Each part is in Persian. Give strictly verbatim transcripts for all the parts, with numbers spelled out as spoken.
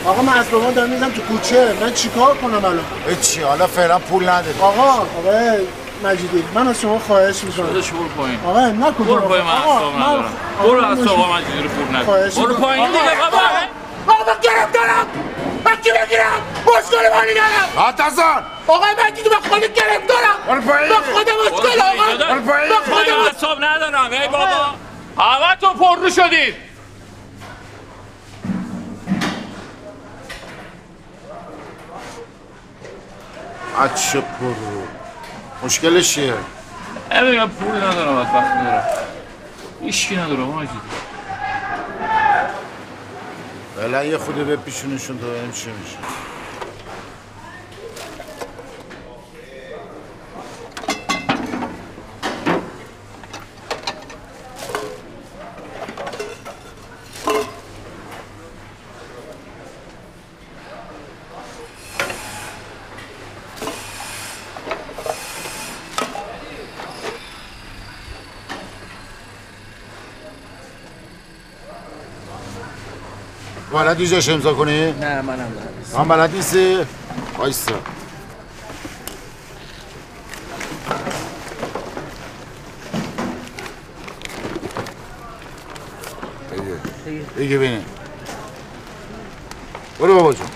آقا من از بابا دارم میدم تو کوچه، من چیکار کنم الان؟ چی حالا فعلا پول نداری. آقا آقای مجیدی من از شما خواهش میکنم. شده شور پایین. آقا نکن. برو پایین من اصلا ندارم. برو از آقا مجیدی رو پول نکن. برو پایین دیگه بابا. آقا من گرم دارم. من چی بگیرم؟ مشکل مالی دارم. آتازان. آقا مجیدی من خودم گرم دارم. برو پایین. من خودم مشکل آقا. برو پایین. من خودم حساب ندارم ای بابا. همه تو پر رو شدید. اچه پر رو. مشکلش چیه؟ نمیدونم پول ندارم از وقت ندارم. هیچکی ندارم مجیدی. فعلا یه خوده به پیشونشون تا ببینیم چی میشه. بلدی جاش امضا کنی؟ نه منم بلد نیستم. من بلد نیستی؟ وایسا. بگه بگه بینه برو بابا جون.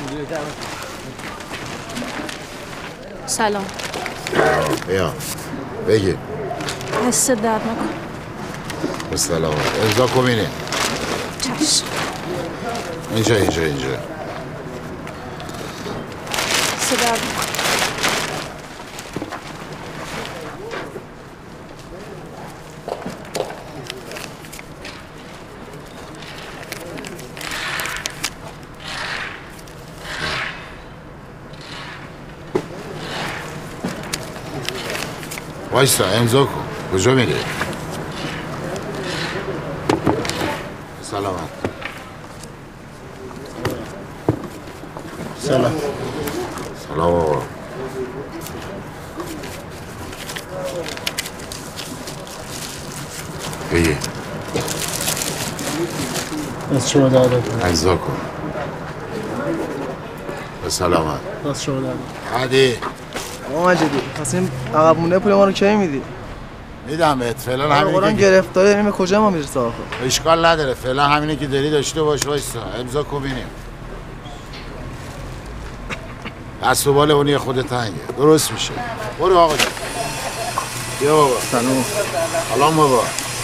سلام. بیا بگه دست درد نکن. بسلام. امضا کن بینه. چشم. اینجا اینجا اینجا صدا وایسا امضا کن. کجا میری؟ سلامت. سلام. سلام آقا. بگی از شما داده امضا کن. به سلامت. از شما داده عادی. آقا مجیدی خواستیم عقب مونده پول ما رو کی میدی؟ میدم بهت. فعلا همین قرآن گرفتاره یعنی به کجا ما میرسه آخه؟ اشکال نداره. فعلا همینه که داری داشته باش. وایسا امضا کن ببینیم. دست و بال اونی خودت تنگه. درست میشه. برو آقا جان. بیا بابا. سلام. سلام بابا.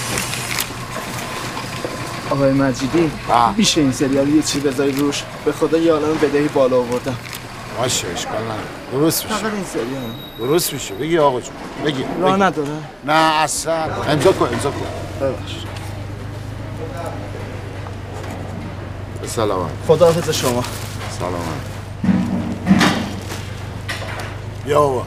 آقای مجیدی میشه این سریال یه چی بذاری روش؟ به خدا یه عالم بدهی بالا آوردم. باشه اشکال نداره. درست میشه. فقط این سریال. درست میشه. بگی آقا جون. بگی. راه نداره؟ نه اصلا. امضا کن امضا کن. ببخش. به سلامت. خداحافظ شما. سلامت. بیا بابا.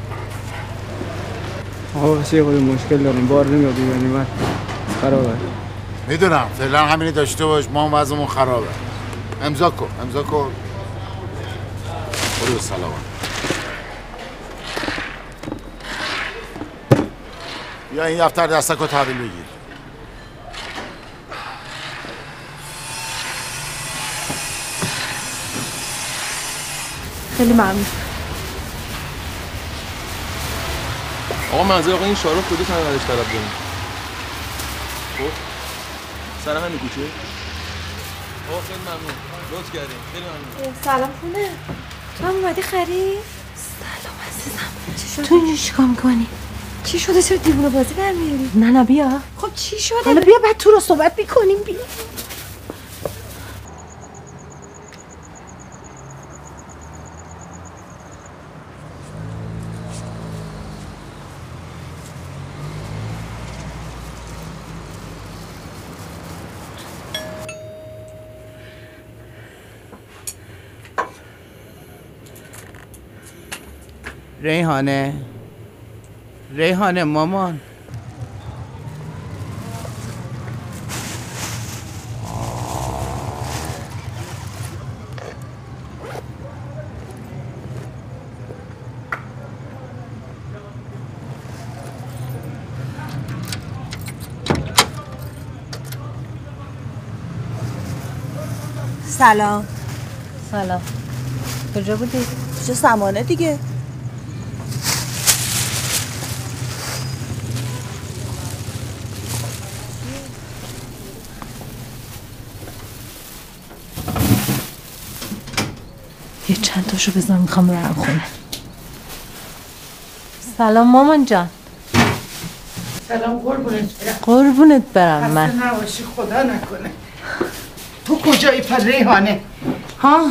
آقا واسه خود مشکل داریم. بار نمیاد یعنی من خرابه. میدونم. فعلا همینی داشته باش. ما هم وضعمون خرابه. امضا کن. امضا کن. برو به سلامت. بیا این دفتر دستک رو تحویل بگیر. خیلی ممنون. آقا منظر آقا این شارو کجا سن ازش طلب داریم؟ خب سر همین کوچه؟ آقا خیلی ممنون. لطف کردیم. خیلی ممنون. سلام خونه. تو هم اومدی خرید؟ سلام عزیزم. چی شده؟ تو اینجا چیکار میکنی؟ چی شده؟ چرا دیوونه بازی در میاری؟ نه نه بیا. خب چی شده؟ حالا بیا بعد تو رو صحبت میکنیم. بیا. ریحانه ریحانه مامان سلام. سلام. کجا بودی؟ چه سمانه دیگه. یه چند تاشو بذار میخوام برم خونه. سلام مامان جان. سلام قربونت برم. قربونت برم من. خسته نباشی خدا نکنه. تو کجایی پر ریحانه؟ ها؟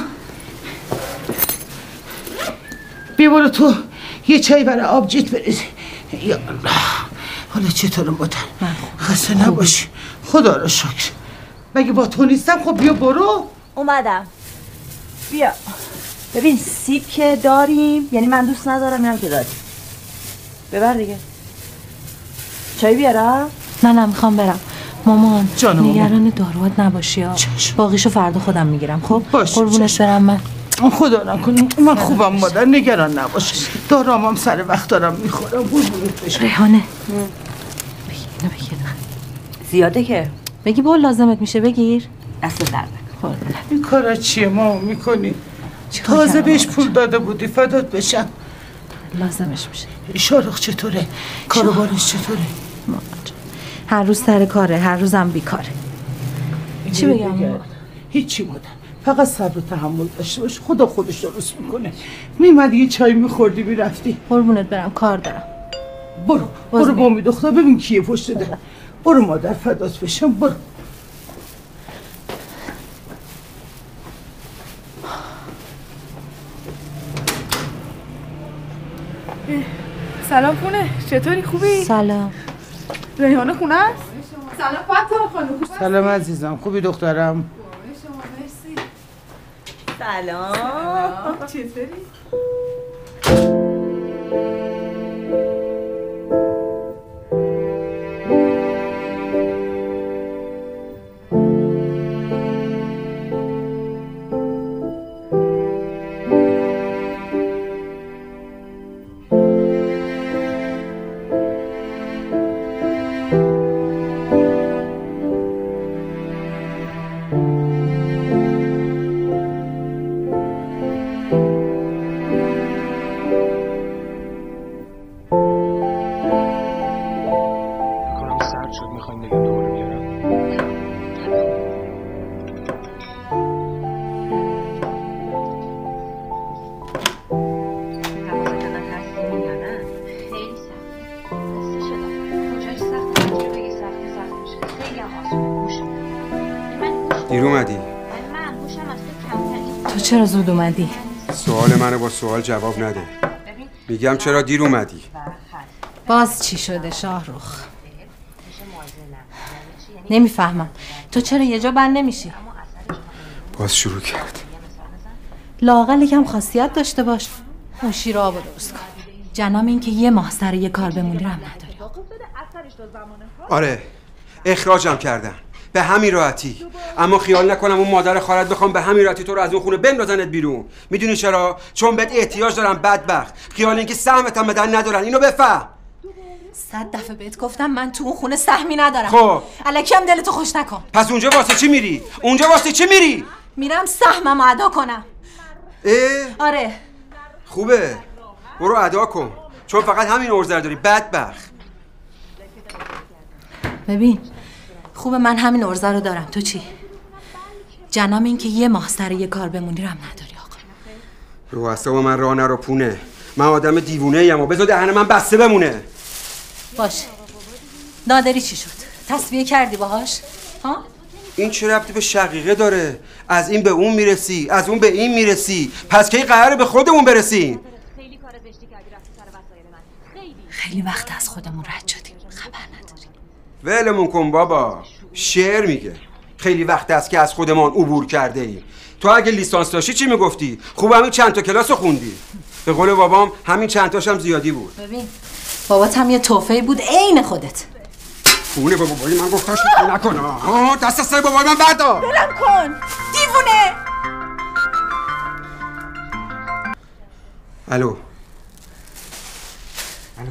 بیا برو تو یه چای برای آبجیت بریزی. یا الله. حالا چطور مادر؟ خسته نباشی. خدا رو شکر. مگه با تو نیستم؟ خب بیا برو. اومدم. بیا. ببین سیب که داریم، یعنی من دوست ندارم اینم که داریم. ببر دیگه. چای بیارم؟ نه نه میخوام برم. مامان جانم نگران داروات نباشی ها. باقیشو فردا خودم میگیرم. خب باشه قربونت برم من. خدا نکنه من خوبم مادر، نگران نباش. دارامم سر وقت دارم میخورم. قربونت بشم. ریحانه بگی اینو بگیر. زیاده که بگی با لازمت میشه بگیر. دست درد نکنه. این کارا چیه ما میکنی؟ تازه بهش پول داده بودی فدات بشم. لازمش میشه. شارخ چطوره؟ کاروبارش چطوره؟ هر روز سر کاره، هر روزم بیکاره. چی بگم؟ هیچی مادر، فقط صبر و تحمل داشته باش. خدا خودش درست میکنه. میمدی یه چای میخوردی میرفتی. قربونت برم کار دارم. برو برو با امید دختر ببین کیه پشت در. برو مادر فدات بشم. برو. سلام خونه، چطوری خوبی؟ سلام. ریحانه خونه است؟ سلام فاطمه خانم. سلام عزیزم، خوبی دخترم؟ شما مرسی. سلام. چطوری؟ دیر اومدی؟ تو چرا زود اومدی؟ سوال منو با سوال جواب نده. میگم چرا دیر اومدی؟ باز چی شده شاهرخ؟ نمیفهمم. تو چرا یه جا بند نمیشی؟ باز شروع کرد. لااقل یکم خاصیت داشته باش. اون شیر آبو درست کن. جنام این که یه ماه سر یه کار بمونی رم نداری. آره اخراجم کردن به همین راحتی، اما خیال نکنم اون مادر خالت بخوام به همین راحتی تو رو از اون خونه بندازنت بیرون. میدونی چرا؟ چون بهت احتیاج دارم بدبخت. خیال اینکه سهمت هم بدن ندارن، اینو بفهم. صد دفعه بهت گفتم من تو اون خونه سهمی ندارم. خب الکی هم دلتو خوش نکن. پس اونجا واسه چی میری؟ اونجا واسه چی میری؟ میرم سهمم ادا کنم. اه؟ آره خوبه، برو ادا کن، چون فقط همین عرضه داری بدبخت. ببین خوبه من همین عرضه رو دارم. تو چی؟ جنام این که یه ماه سر یه کار بمونی رم نداری آقا. رو اعصاب من راه نرو پونه. من آدم دیوونه ایم و بذار دهن من بسته بمونه. باشه. نادری چی شد؟ تصفیه کردی باهاش؟ ها؟ این چه ربطی به شقیقه داره؟ از این به اون میرسی، از اون به این میرسی. پس کی قراره به خودمون برسیم؟ خیلی وقت از خودمون رد شدیم. خبر نداری. ولمون کن بابا. شعر میگه خیلی وقت است که از خودمان عبور کرده ایم. تو اگه لیسانس داشتی چی میگفتی؟ خوب همین چند تا کلاس رو خوندی. به قول بابام همین چند تاشم زیادی بود. ببین بابات هم یه توفه‌ای بود عین خودت. خونه بابا بایی من گفتم شوخی نکن. ها دست از سر بابای من بردار. بلم کن دیوونه. الو الو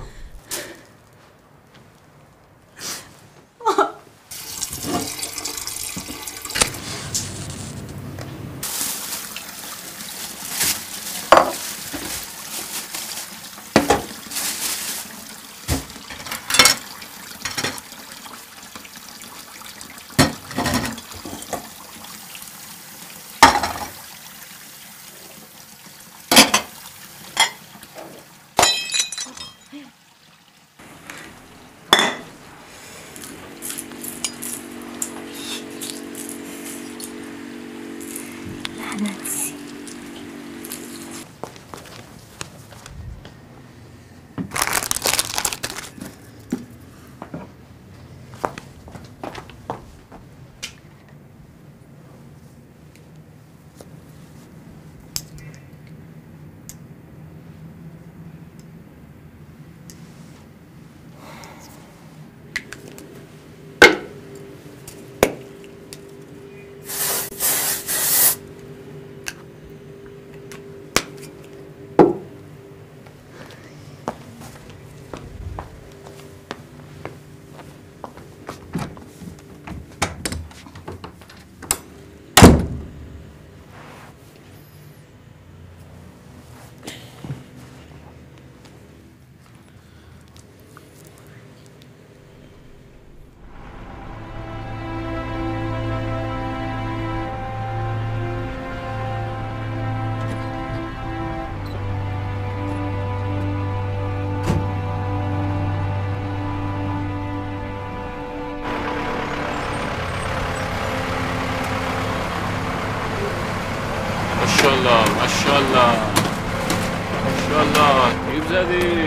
ماشاءالله ماشاءالله تیب زدی.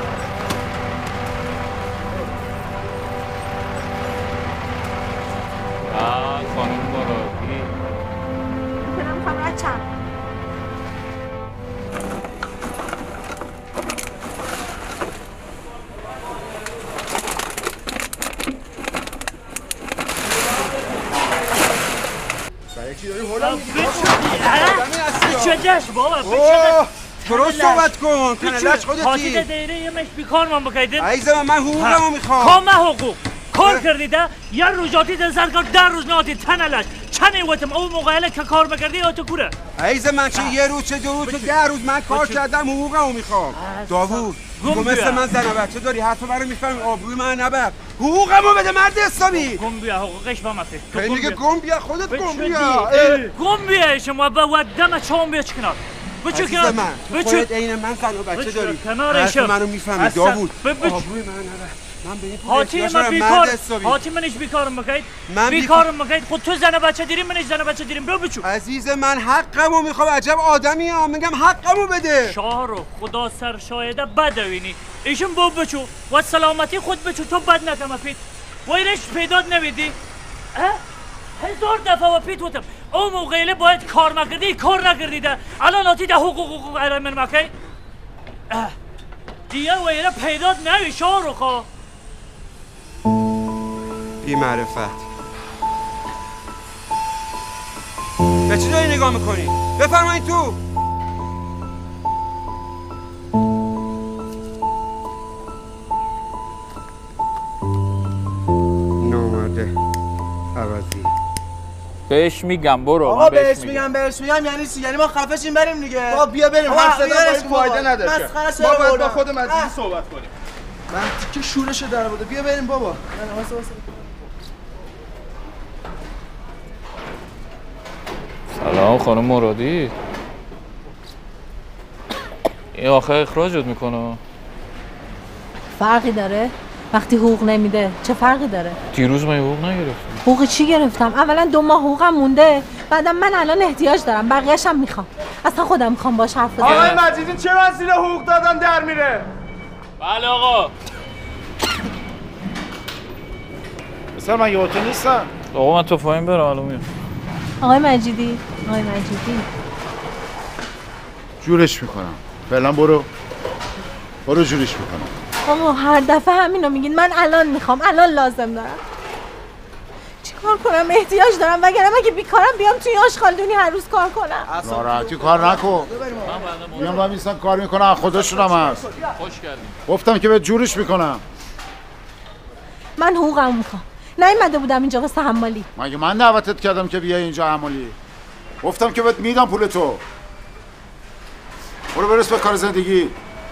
آه خانم مرادی کنم خبرت چند چی داری هلم بچه دست بابا درست صحبت کن کنلش خودتی حاصل دایره یه مش بیکار من بکیدین عزیزم من حقوقمو میخوام کام حقوق کار کردیده یه روزاتی در سرکار در روز ناتی تنلش چنه وقتم او موقعه که کار بکردی یا تو کوره عزیزم من چه یه روز چه دو روز چه ده روز من کار کردم حقوقمو میخوام داوود تو مثل من زن و بچه داری حتی برای میفهمی آبروی من نبر حقوقمو بده مرد اسلامی گم بیا حقوقش با مفید خیلی دیگه گم بیا خودت گم بیا گم بیا شما با ودم چون بیا چکنار بچو کنار من تو خودت عین من زن و بچه داری کنارش منو میفهمی داوود آبروی من نبر من به این حاتی من بیکار حاتی منش بیکارم بکید بیکارم بکید خود تو زن بچه دیریم منش زن بچه دیریم برو بچو عزیز من حقمو میخوام عجب آدمی ام میگم حقمو بده شاهرو خدا سر شاهده بدوینی ایشون بو بچو و سلامتی خود بچو تو بد نکم اپید ویرش پیداد نمیدی هزار دفعه و پیت وتم او موقعیله باید کار نکردی کار نکردیده الان آتی ده حقوق حقوق ایران من مکی دیگه ویره پیداد نوی شاهرو خواه بی معرفت به چی داری نگاه میکنی؟ بفرمایید تو نامرده عوضی بهش میگم برو آقا بهش میگم بهش میگم یعنی چی؟ یعنی ما خفشیم بریم دیگه بابا بیا بریم حرف زدن باید فایده نداره ما باید با خود مجلسی صحبت کنیم من که شورش در بوده بیا بریم بابا سلام خانم مرادی این آخه اخراجت میکنه فرقی داره؟ وقتی حقوق نمیده چه فرقی داره؟ دیروز من حقوق نگرفتم حقوق چی گرفتم؟ اولا دو ماه حقوقم مونده بعدم من الان احتیاج دارم بقیه‌ش هم میخوام اصلا خودم میخوام باش حرف بزنم آقای مجیدی چرا از زیر حقوق دادن در میره؟ بله آقا مثلا من یه نیستم آقا من تو فایم برم الان میام آقای مجیدی آقای مجیدی جورش میکنم فعلا برو برو جورش میکنم آقا هر دفعه همینو میگین من الان میخوام الان لازم دارم چیکار کنم احتیاج دارم وگرنه من که بیکارم بیام توی آشغالدونی هر روز کار کنم ناراحتی کار نکن میام با میستن کار میکنم خودشون هم هست خوش کردیم گفتم که به جورش میکنم من حقوقم میخوام نیومده بودم اینجا واسه حمالی مگه من دعوتت کردم که بیای اینجا حمالی گفتم که بهت میدم پول تو برو برس به کار زندگی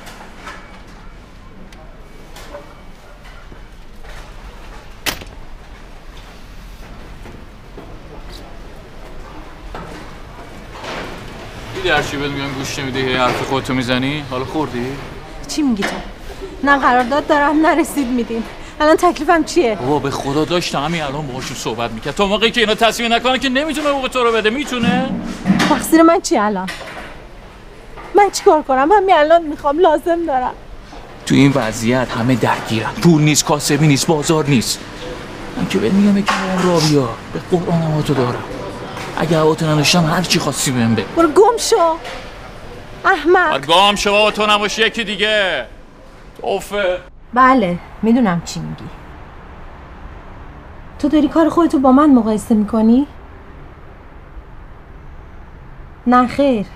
دیدی هرچی بهت میگم گوش نمیدی هی حرف خودتو میزنی حالا خوردی چی میگی تو نه قرارداد دارم نرسید میدین الان تکلیفم چیه بابا به خدا داشتم همین الان باهاشون صحبت میکرد تا موقعی که اینا تصمیم نکنه که نمیتونه حقوق تو رو بده میتونه تقصیر من چیه الان من چیکار کنم همین الان میخوام لازم دارم تو این وضعیت همه درگیرن پول نیست کاسبی نیست بازار نیست من که بهت میگم یکی اون را بیا به قرآن هواتو دارم اگه هواتو نداشتم هر چی خواستی بهم بگو برو گم شو احمق گم شو بابا تو نباشی یکی دیگه توفه بله میدونم چی میگی تو داری کار خودتو با من مقایسه میکنی؟ نه خیر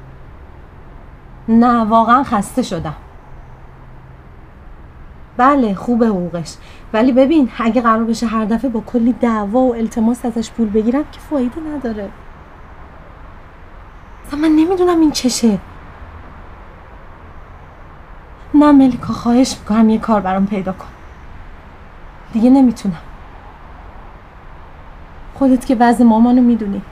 نه واقعا خسته شدم بله خوبه حقوقش ولی ببین اگه قرار بشه هر دفعه با کلی دعوا و التماس ازش پول بگیرم که فایده نداره اصلا من نمیدونم این چشه نه ملیکا خواهش میکنم یه کار برام پیدا کن دیگه نمیتونم خودت که وضع مامانو میدونی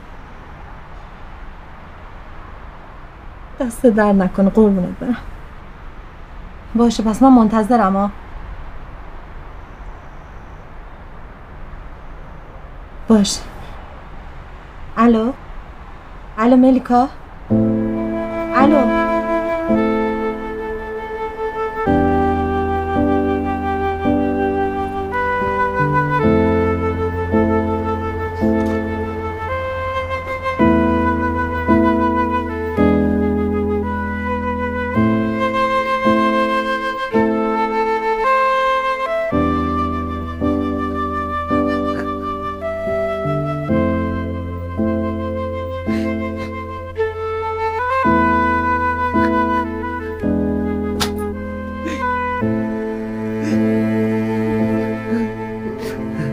دست در نکنه قربونت برم باشه پس من منتظرم ها باشه الو الو ملیکا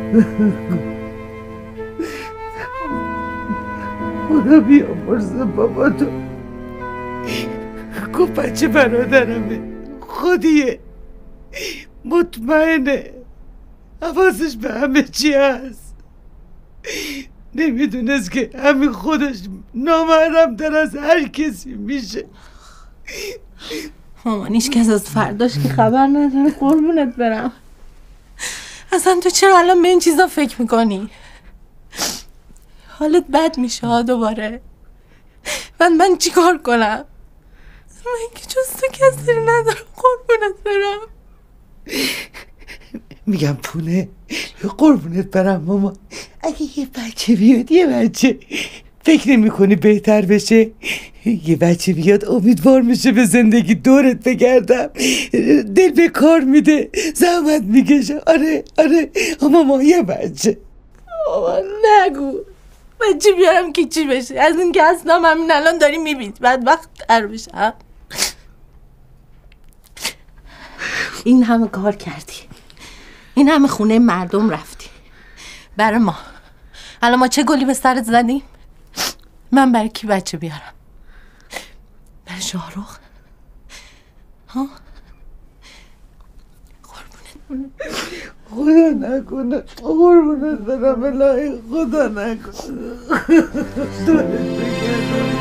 خدا بیامرزه بابا تو. گفت بچه برادرمه، خودیه، مطمئنه، حواسش به همه چی هست. نمیدونست که همین خودش نامحرم تر از هر کسی میشه. مامان هیچ کس از فرداش که خبر نداره. قربونت برم. اصلا تو چرا الان به این چیزا فکر میکنی؟ حالت بد میشه ها دوباره. من من چی کار کنم؟ من که جز تو کسی ندارم. قربونت برم. میگم پونه، قربونت برم ماما، اگه یه بچه بیاد، یه بچه فکر نمی کنی بهتر بشه؟ یه بچه بیاد امیدوار میشه به زندگی، دورت بگردم، دل به کار میده، زحمت میکشه. آره آره ماما یه بچه. بابا نگو بچه بیارم که چی بشه؟ از این که اصلا همین الان داری میبینی بعد وقت تر بشه. این همه کار کردی، این همه خونه مردم رفتی برای ما. الان ما چه گلی به سرت زدیم؟ من برای کی بچه بیارم؟ برای شاهرخ؟ ها؟ قربونت خدا نکنه، قربونت برم الهی، خدا نکنه. دورت بگردم.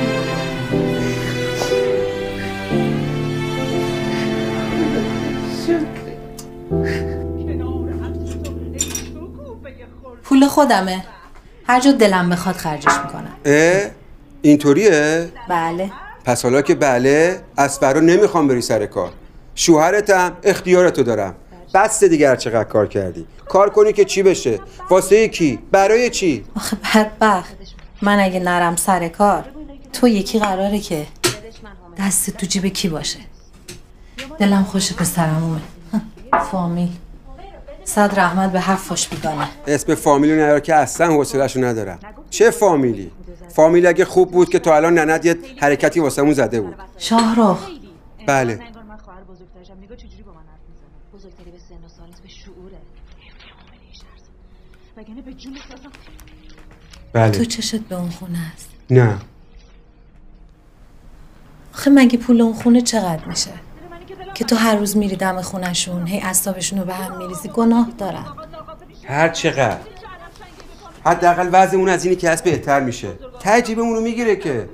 پول خودمه، هر جا دلم بخواد خرجش میکنم. اه؟ اینطوریه؟ بله. پس حالا که بله، از فردا نمیخوام بری سر کار. شوهرتم، اختیارتو دارم. بس دیگه هر چقدر کار کردی. کار کنی که چی بشه؟ واسه کی؟ برای چی؟ آخه بدبخت، من اگه نرم سر کار، تو یکی قراره که دست تو جیب کی باشه؟ دلم خوش پسرمومه. فامیل صد رحمت به هر فاش بیگانه. اسم فامیلی نیار که اصلا حوصله‌شو ندارم. چه فامیلی؟ فامیل اگه خوب بود که تا الان ننت یه حرکتی واسمون زده بود. شاهرخ. بله. بله. تو چشت به اون خونه است؟ نه. آخه مگه پول اون خونه چقدر میشه؟ که تو هر روز میری دم خونه‌شون، هی اعصابشون رو به هم میریزی. گناه دارن. هر چقدر. حداقل وضعمون از اینی که هست بهتر میشه. ته جیبمون رو میگیره که.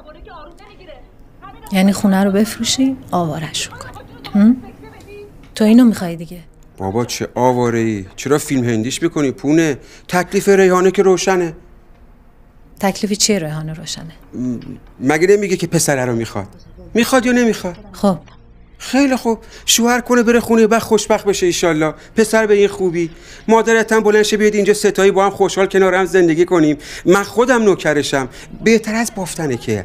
یعنی خونه رو بفروشی، آواره‌شون کنی. تو اینو میخوای دیگه؟ بابا چه آواره‌ای؟ چرا فیلم هندیش میکنی پونه؟ تکلیف ریحانه که روشنه. تکلیف چیه ریحانه روشنه؟ م... مگه نمیگه که پسره رو میخواد؟ میخواد یا نمیخواد؟ خب خیلی خوب، شوهر کنه بره خونه بعد خوشبخت بشه ایشالله. پسر به این خوبی. مادرت هم بلند شه بیاد اینجا ستایی با هم خوشحال کنار هم زندگی کنیم. من خودم نوکرشم. بهتر از بافتنه که.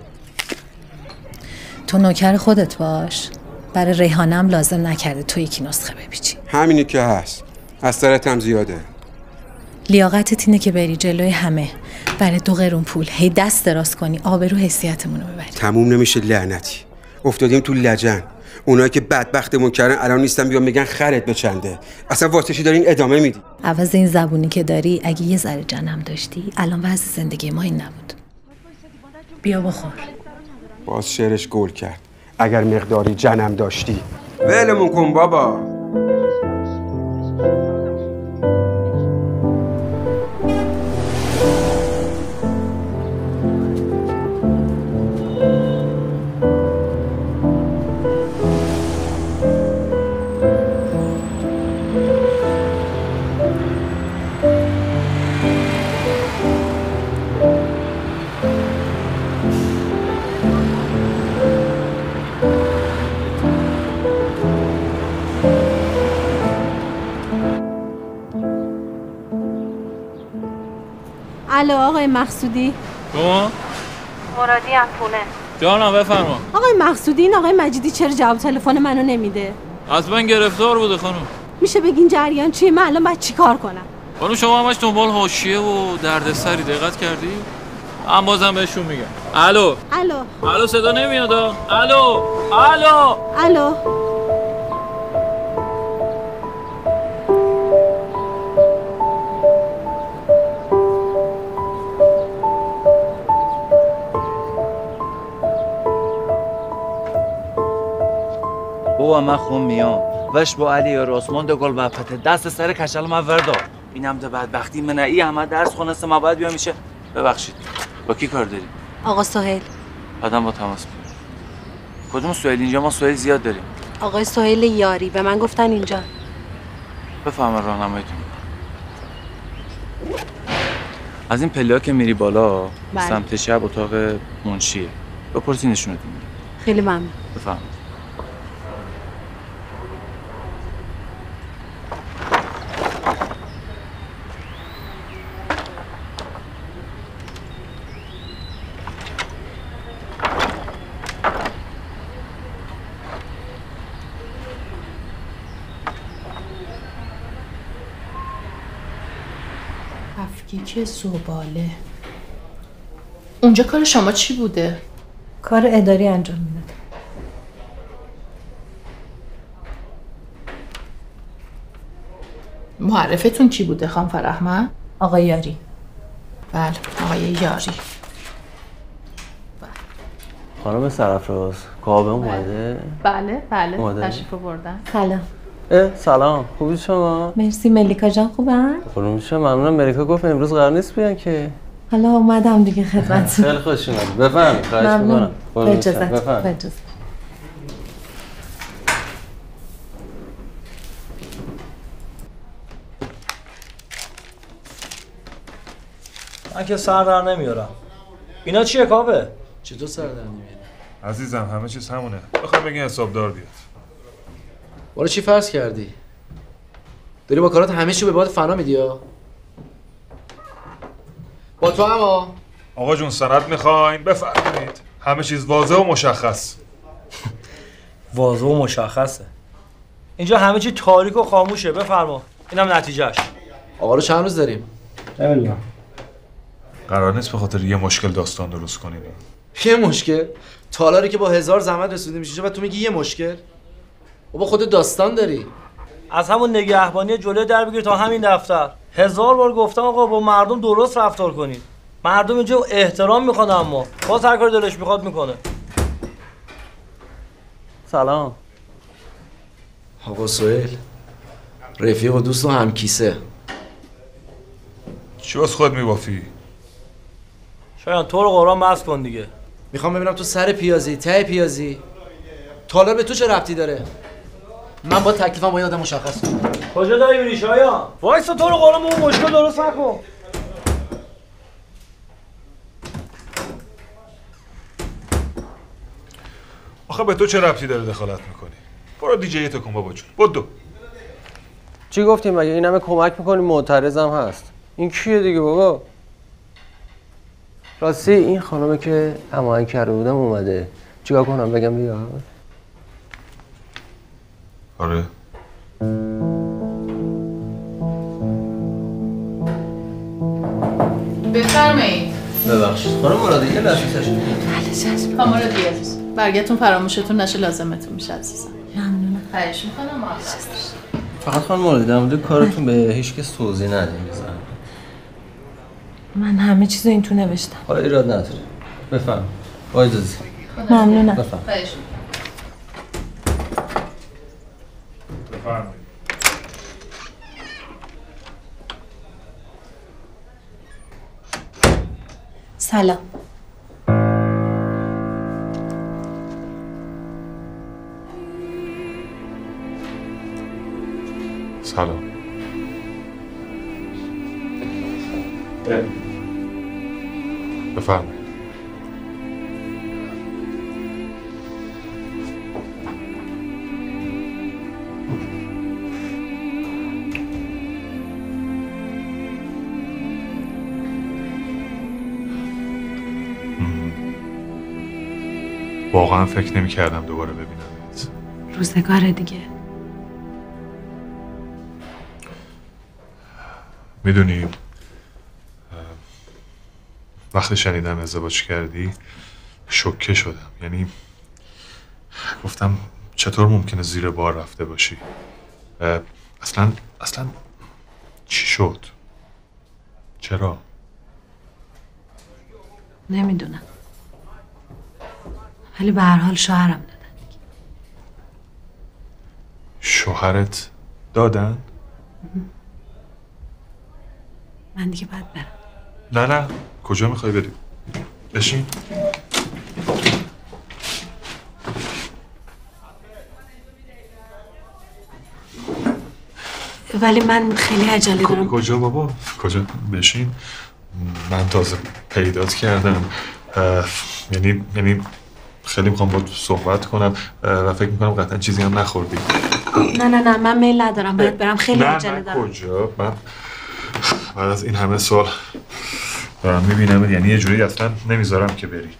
تو نوکر خودت باش. برای ریحانه هم لازم نکرده تو یکی نسخه بپیچی. همینی که هست. از سرت هم زیاده. لیاقتت اینه که بری جلوی همه برای دو قرون پول هی دست دراز کنی، آبرو حیثیتمون رو ببری. تموم نمیشه لعنتی. افتادیم تو لجن. اونایی که بدبختمون کردن الان نیستن بیان میگن خرت به چنده. اصلا واسه چی دارین ادامه میدی؟ عوض این زبونی که داری اگه یه ذره جنم داشتی الان وضع زندگی ما این نبود. بیا بخور. باز شعرش گل کرد. اگر مقداری جنم داشتی ولمون کن بابا. الو آقای مقصودی. شما؟ مرادی هم پونه. جانم بفرما. آقای مقصودی این آقای مجیدی چرا جواب تلفن منو نمیده؟ از من گرفتار بوده خانم. میشه بگین جریان چیه؟ من الان باید چی کار کنم؟ خانم شما همش دنبال حاشیه و دردسری دقت کردی؟ من بازم بهشون میگم. الو. الو. الو صدا نمیاد. الو. الو. الو. من خون میام وش با علی راسمان دو گل بپته دست سر کشل من وردا اینم ده بدبختی منه ای همه درس خونسته ما باید بیام میشه. ببخشید با کی کار داری؟ آقا سهیل. آدم با تماس بگیر. کدوم سهیل؟ اینجا ما سهیل زیاد داریم. آقای سهیل یاری به من گفتن اینجا. بفهم راهنماییتون. از این پله‌ها که میری بالا بله. سمت چپ اتاق منشیه. بپرسی نشونت میدم. خیلی ممنون. بفهم. تفکیک زباله. اونجا کار شما چی بوده؟ کار اداری انجام میداد. معرفتون کی بوده خانم فرحمند؟ آقای یاری. بله آقای یاری. خانم سرافراز کاوه اومده؟ بله بله اومده. تشریف بردن. سلام. اه سلام خوبی شما؟ مرسی. ملیکا جان خوبن؟ قربون شما. ممنونم. ملیکا گفت امروز قرار نیست بیان که. حالا اومدم دیگه خدمتتون. خیلی خوش اومدید. بفرمایید. خواهش می‌کنم. ممنون. قربون شما. اجازت. بفرمایید. اجازت. من که سر در نمیارم. اینا چیه کاوه؟ چطور سر در نمیاری؟ عزیزم همه چیز همونه. بخوام بگین حسابدار بیاد. برای چی فرض کردی؟ داری با کارات همه چی به باد فنا میدی ها؟ با تو اما آقا جون سند میخواین بفرمایید. همه چیز واضح و مشخص. واضح و مشخصه. اینجا همه چی تاریک و خاموشه. بفرما. اینم نتیجهش. آقا رو چند روز داریم؟ نمیدونم. قرار نیست به خاطر یه مشکل داستان درست کنین. یه مشکل؟ تالاری که با هزار زحمت رسیده میشه بعد تو میگی یه مشکل؟ بابا خودت داستان داری. از همون نگهبانی جلوی در بگیر تا همین دفتر. هزار بار گفتم آقا با مردم درست رفتار کنید. مردم اینجا احترام میخوان اما باز هر کار دلش میخواد میکنه. سلام. آقا سهیل رفیق و دوست و همکیسه. چی واسه خود میبافی؟ شایان تو رو قرآن بس کن دیگه. میخوام ببینم تو سر پیازی ته پیازی تالار به تو چه ربطی داره؟ من با تکلیفم با این آدم مشخص کنم. کجا داری میری شایان؟ وایسا تو رو قرآن با اون مشکل درست نکن. آخه به تو چه ربطی داره دخالت میکنی؟ برو دیجی تو کن بابا جون. بدو. چی گفتیم مگه این همه کمک میکنیم معترضم هست. این کیه دیگه بابا؟ راستی این خانومه که هماهنگ کرده بودم اومده. چیکار کنم بگم بیاد؟ آره. بفرمایید. ببخشید خانم مرادی یه لحظه تشریف بله چشم. خانم مرادی عزیز برگتون فراموشتون نشه لازمتون میشه عزیزم. ممنونم. خواهش میکنم آقا. فقط خانم مرادی در مورد کارتون به هیچ کس توضیح ندید بزن. من همه چیزو این تو نوشتم. حالا ایراد نداره. بفهم. با اجازه. ممنونم. بفهم. خواهش بفرمایید. سلام. سلام. بفرمایید. واقعا فکر نمی کردم دوباره ببینمت. روزگار دیگه. میدونی وقتی شنیدم ازدواج کردی شوکه شدم. یعنی گفتم چطور ممکنه زیر بار رفته باشی؟ اصلا اصلا چی شد؟ چرا؟ نمیدونم. ولی به هر حال شوهرم دادن. شوهرت دادن؟ من دیگه باید برم. نه نه کجا میخوای بری؟ بشین. ولی من خیلی عجله دارم. کجا بابا؟ کجا؟ بشین. من تازه پیدات کردم. یعنی یعنی خیلی میخوام باید صحبت کنم و فکر میکنم قطعا چیزی هم نخوردی. نه نه نه من میل ندارم، باید برم، خیلی عجله دارم. نه نه کجا؟ من بعد از این همه سال دارم میبینم، یعنی یه جوری اصلا نمیذارم که بری.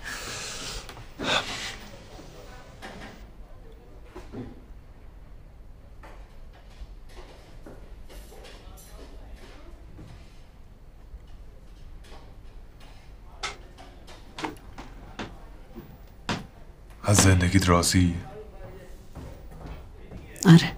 از زندگیت راضی؟ آره.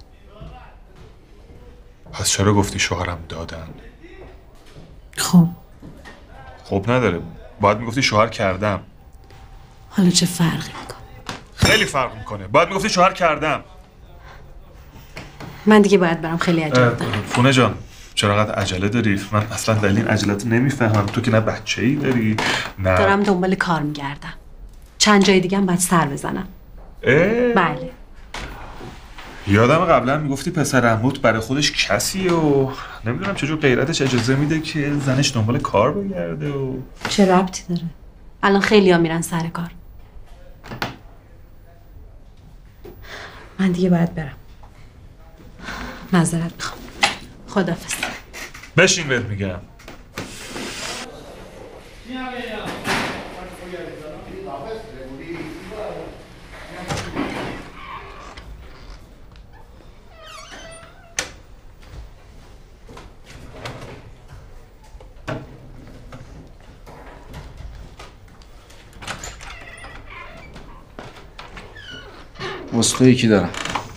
پس چرا گفتی شوهرم دادن؟ خب خب نداره، باید میگفتی شوهر کردم. حالا چه فرقی میکنه؟ خیلی فرق میکنه. باید میگفتی شوهر کردم. من دیگه باید برم، خیلی عجله دارم. فونه جان چرا قد عجله داری؟ من اصلا دلیل عجلت نمیفهمم. تو که نه بچه‌ای داری نه. دارم دنبال کار میگردم. چند جای دیگه هم باید سر بزنم. اه؟ بله. یادم قبلا میگفتی پسر عموت برای خودش کسیه و نمیدونم چجور غیرتش اجازه میده که زنش دنبال کار بگرده و چه ربطی داره؟ الان خیلی ها میرن سر کار. من دیگه باید برم. معذرت میخوام. خداحافظ. بشین بهت میگم. واسه یکی دارم.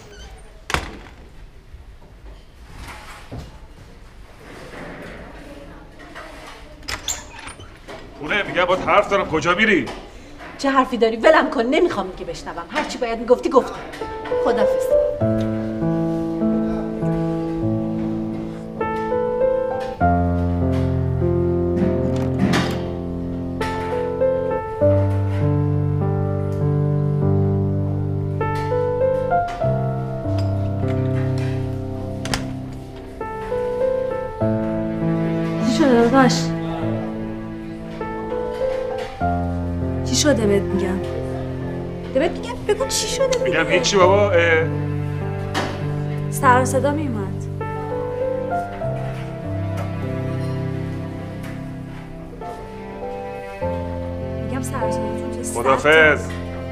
خونه میگه باید حرف دارم. کجا میری؟ چه حرفی داری؟ ولم کن، نمیخوام دیگه بشنوم. هرچی باید میگفتی گفتم. خداحافظ. باش. چی شده بهت میگم؟ بهت میگم بگو چی شده میگم. میگم هیچی بابا. سر و صدا میومد. میگم سر و صدا تو خداحافظ.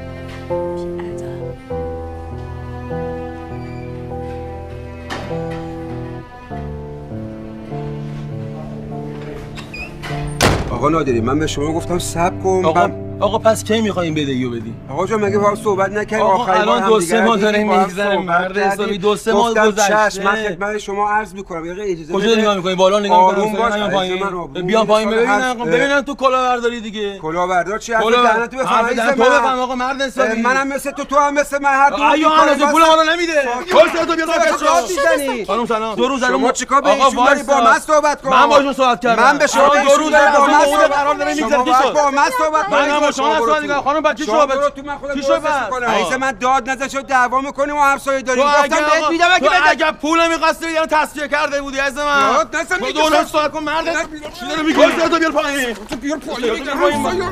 آقا نادری من به شما گفتم صبر کن. آقا آقا پس کی می‌خوایم بدهیو بدی؟ آقا جان مگه با هم صحبت نکردیم؟ آقا الان دو سه ماه داره میگذره مرد حسابی دو سه ماه گذشته. من خدمت شما عرض می‌کنم یه اجازه کجا نگاه می‌کنی؟ بالا نگاه می‌کنی؟ آروم پایین. بیا پایین ببینم. ببینم تو کلاهبرداری دیگه. کلاهبردار چی؟ حرف دهنت تو بفهم. تو بفهم آقا مرد حسابی. منم مثل تو تو هم مثل من هر دو. آیا اندازه پول ما رو نمیده. کل تو بیا تا خانم سلام. دو روز الان ما چیکار به ایشون داری؟ با من صحبت کن. من باشون صحبت کردم. من به شما دو روز با من قرار داره میگذره. با من صحبت کن. من با شما صحبت می‌کنم. خانم بچه شما برو تو من خودم درست می‌کنم. عزیز من داد نزن شو دعوا می‌کنیم و همسایه داریم. گفتم بهت میگم اگه بده اگه پول می‌خواستی یعنی تصفیه کرده بودی عزیز من. تو دو روز صحبت کن مرد. چی داره میگی؟ تو بیار پایین. تو بیار پایین.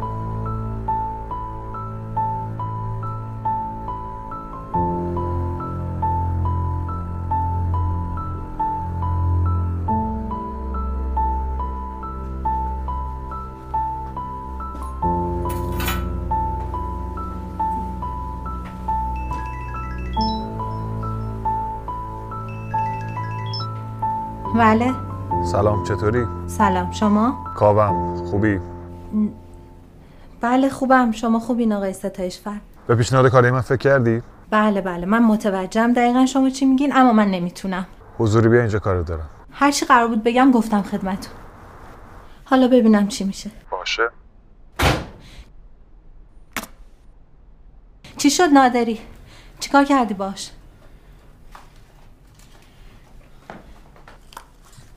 بله. سلام چطوری؟ سلام شما؟ کاوم خوبی؟ بله خوبم. شما خوبین آقای ستایش فر؟ به پیشنهاد کاری من فکر کردی؟ بله بله من متوجهم دقیقا شما چی میگین اما من نمیتونم. حضوری بیا اینجا کارو دارم. هر چی قرار بود بگم گفتم خدمتتون. حالا ببینم چی میشه. باشه. چی شد نادری؟ چیکار کردی باش؟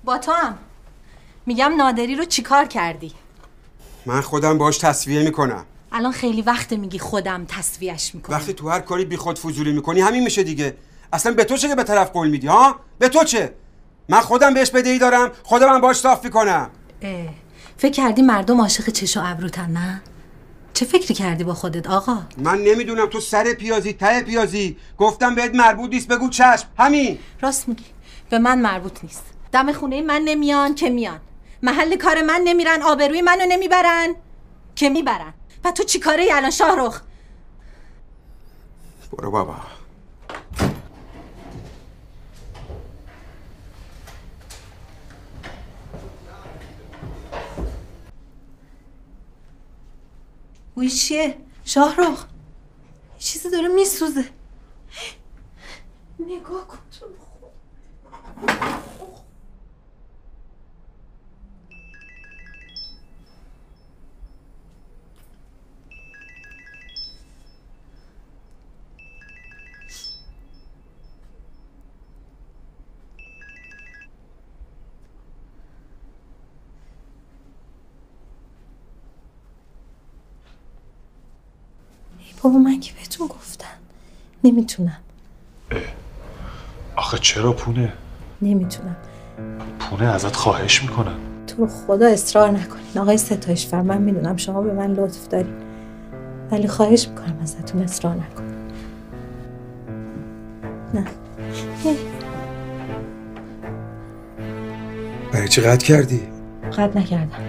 با تو هم میگم نادری رو چیکار کردی؟ من خودم باش تصفیه میکنم. الان خیلی وقت میگی خودم تصفیهش میکنم. وقتی تو هر کاری بی خود فضولی میکنی همین میشه دیگه. اصلا به تو چه که به طرف قول میدی ها؟ به تو چه؟ من خودم بهش بدهی دارم، خودم هم باش صاف میکنم. اه. فکر کردی مردم عاشق چش و ابروتن نه؟ چه فکری کردی با خودت آقا؟ من نمیدونم تو سر پیازی ته پیازی، گفتم بهت مربوط نیست بگو چشم. همین. راست میگی، به من مربوط نیست. دم خونه من نمیان که میان، محل کار من نمیرن، آبروی منو نمیبرن که میبرن. و تو چی کاره ای الان شاهرخ؟ برو بابا. بوی چیه؟ شاهرخ چیزی داره میسوزه. نگاه کن تو. بابا من که بهتون گفتم نمیتونم. آخه چرا پونه؟ نمیتونم. پونه ازت خواهش میکنم. تو رو خدا اصرار نکنین آقای ستایش فر، من میدونم شما به من لطف دارین ولی خواهش میکنم ازتون اصرار نکنین. نه. برای چی قطع کردی؟ قطع نکردم.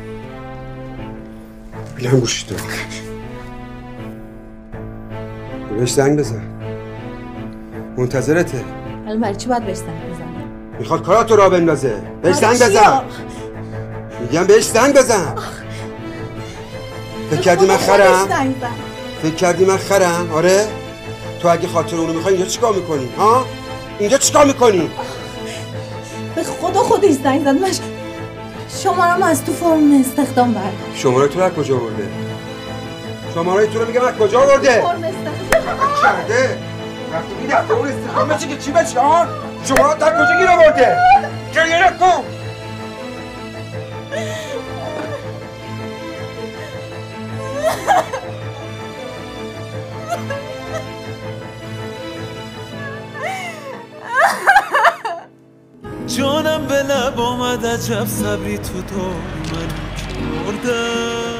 بلند گوشی تو. بهش زنگ بزن. منتظرته. الان برای چی باید بهش زنگ بزنم؟ میخواد کاراتو راه بندازه. بهش زنگ بزن. میگم بهش زنگ بزن. فکر کردی من خرم؟ فکر کردی من خرم؟ آره؟ تو اگه خاطر اونو میخوای اینجا چیکار میکنی؟ ها؟ اینجا چیکار میکنی؟ به خدا خودش زنگ زد. من شماره‌مو از تو فرم استخدام برداشت. شماره تو رو کجا آورده؟ شماره تو رو میگم از کجا آورده؟ فرم استخدام کرده. رفت این دفعه اون استخدام بچه که چی بچه ها؟ شماره تا کجا گیر آورده؟ گریه نکن. جانم به لب آمد عجب صبری تو دار من کردم،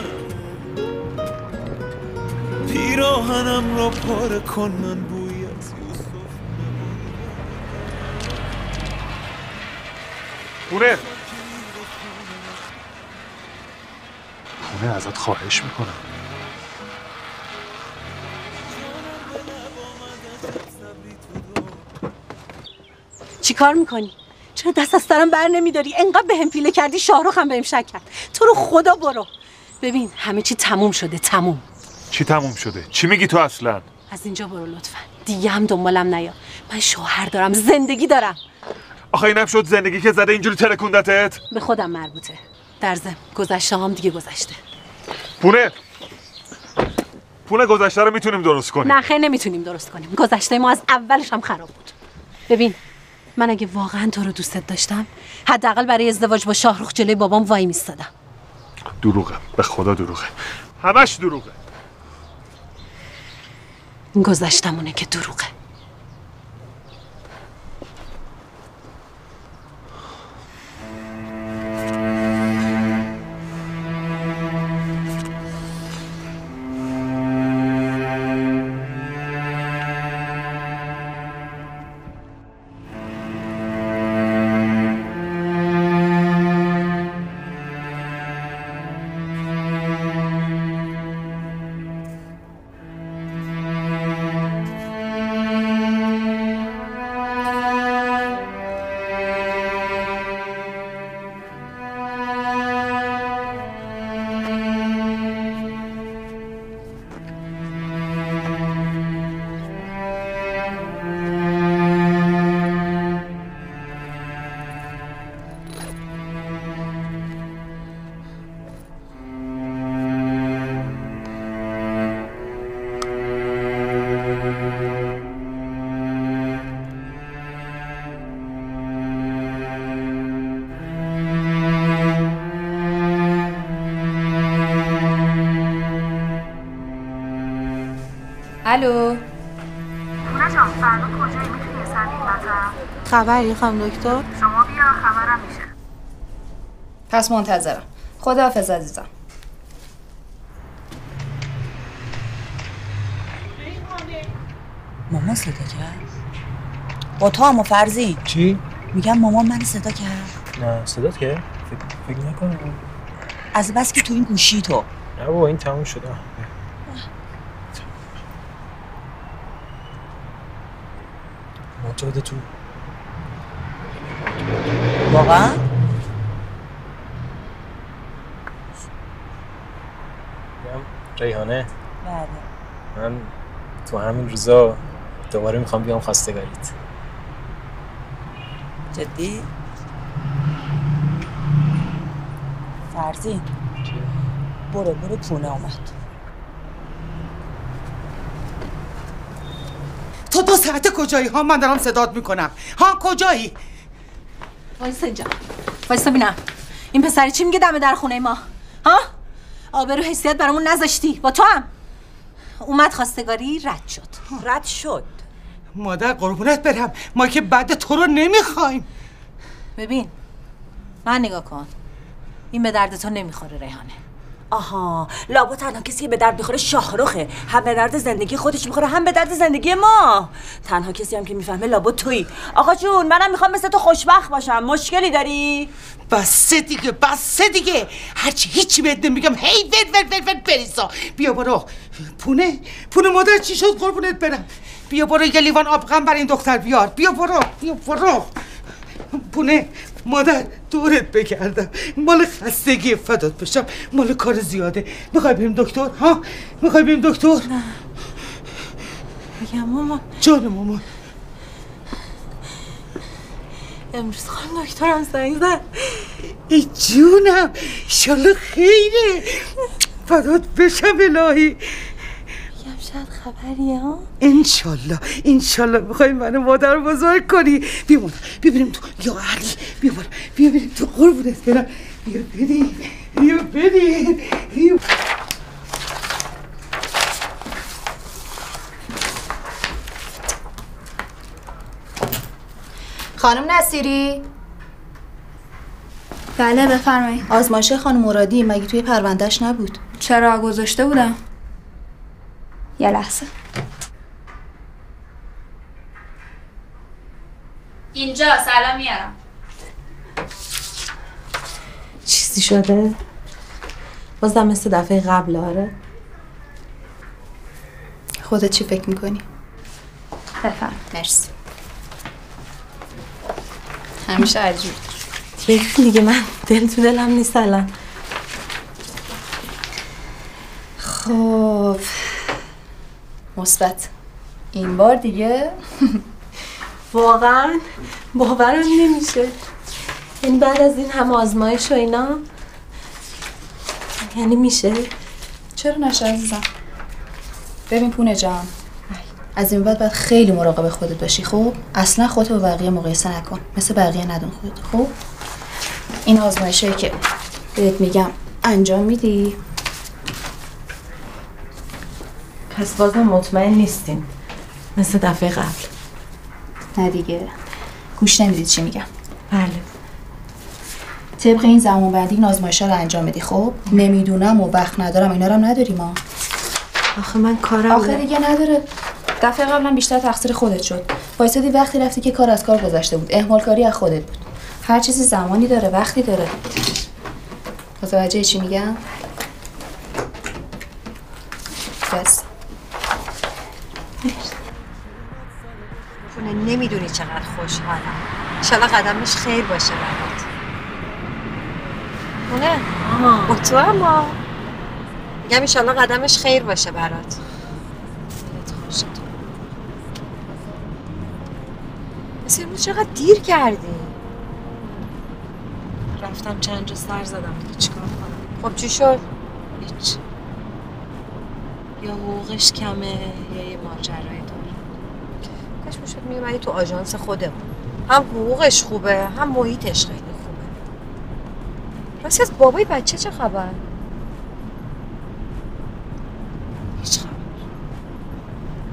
پیراهنم را پاره کن من بوی از یوسف. پونه پونه ازت خواهش میکنم. چی کار میکنی؟ چرا دست از سرم بر نمیداری؟ انقدر به هم پیله کردی شاهرخ هم بهم شک کرد. تو رو خدا برو. ببین همه چی تموم شده. تموم. چی تموم شده؟ چی میگی تو اصلا؟ از اینجا برو لطفا. دیگه هم دنبالم نیا. من شوهر دارم، زندگی دارم. آخه اینم شد زندگی که زده اینجوری ترکوندتت؟ به خودم مربوطه. در ضمن گذشته هم دیگه گذشته. پونه پونه گذشته رو میتونیم درست کنیم. نه خیر نمیتونیم درست کنیم. گذشته ما از اولش هم خراب بود. ببین من اگه واقعا تو رو دوستت داشتم حداقل برای ازدواج با شاهرخ جلوی بابام وای میستادم. دروغه، به خدا دروغه، همش دروغه. این گذشتمونه که دروغه. الو خونه جان فردا کجایی؟ میتونی یه سر خدمتم؟ خبری خانم دکتر؟ شما بیا خبرم میشه. پس منتظرم. خداحافظ عزیزم. مامان صدا کرد؟ با تو هم فرضی چی؟ میگم مامان من صدا کرد. نه صدات کرد؟ فکر, فکر نکنم. از بس که تو این گوشی تو. نه بابا این تموم شده. معتاد تو. واقعا؟ ریحانه بله. من تو همین روزا دوباره میخوام بیام خواستگاریت. جدی؟ فرزین برو برو پونه اومد. تو دو ساعته کجایی ها؟ من دارم صدات میکنم ها. کجایی؟ وایسا اینجا، وایسا ببینم این پسری چی میگه دم در خونه ما ها؟ آبرو حیثیت برامون نذاشتی. با تو هم اومد خواستگاری رد شد. رد شد؟ مادر قربونت برم، ما که بعد تو رو نمیخوایم. ببین من نگاه کن، این به درد تو نمیخوره ریحانه. آها لابا تنها کسی که به درد میخوره شاهرخه. هم به درد زندگی خودش میخوره هم به درد زندگی ما. تنها کسی هم که میفهمه لابا تویی. آقا جون منم میخوام مثل تو خوشبخت باشم. مشکلی داری؟ بسه دیگه بسه دیگه. هرچی هیچی بهت نمیگم هی ول ول ول ول بریزا. بیا برو. پونه پونه مادر چی شد قربونت برم؟ بیا برو یه لیوان آب غم برای این دختر بیار. بیا برو بیا برو. پونه مادر دورت بگردم، مال خستگی فدات بشم، مال کار زیاده. میخوای بریم دکتر ها؟ میخوای بریم دکتر؟ نه بگم مامان. جان مامان امروز خانم دکترم زنگ زد. ای جونم انشالله خیره. فدات بشم الهی. بگم شاید خبریه ها؟ انشالله انشالله میخوای منو مادر بزرگ کنی. بیا مادر بیا بریم تو. یا علی بیا بریم بیا بریم تو قربونت برم. بیا بریم بیا بریم بیا. خانم نصیری؟ بله بفرمایید. آزمایش خانم مرادی مگه توی پروندهش نبود؟ چرا گذاشته بودم؟ یه لحظه. اینجا سلام میارم. چیزی شده؟ بازم مثل دفعه قبل. آره خودت چی فکر میکنی؟ بفرم. مرسی. همیشه عجیب دیگه من دل تو دلم نیست الان. خب مثبت این بار دیگه. واقعا باورم نمیشه. یعنی بعد از این همه آزمایش و اینا یعنی میشه؟ چرا نشه عزیزم؟ ببین پونه جان، از این بعد باید خیلی مراقب خودت باشی. خب اصلا خودت با بقیه مقایسه نکن، مثل بقیه ندون خودت. خب این آزمایشایی که بهت میگم انجام میدی. پس بازم مطمئن نیستین مثل دفعه قبل؟ نه دیگه گوش نمیدید چی میگم. بله طبق این زمان بندی این آزمایش‌ها رو انجام بدی. خب نمیدونم و وقت ندارم اینا رو هم نداری. ما آخه من کارم آخه دیگه نداره. دفعه قبلا بیشتر تقصیر خودت شد. وایسادی وقتی رفتی که کار از کار گذشته بود. اهمال کاری از خودت بود. هر چیزی زمانی داره، وقتی داره. متوجه چی میگم؟ بس کنه نمیدونی چقدر خوشحالم. انشالله قدمش خیر باشه برات. نه با تو اما میگم انشالله قدمش خیر باشه برات. خوشت مثل امروز چقدر دیر کردی. رفتم چند جا سر زدم دیگه چیکار کنم. خب چی شد؟ هیچ. یا حقوقش کمه یا یه ماجرای داره. کاش میشد میومدی تو آژانس خودمون. هم حقوقش خوبه هم محیطش خیلی خوبه. راستی از بابای بچه چه خبر؟ هیچ خبر.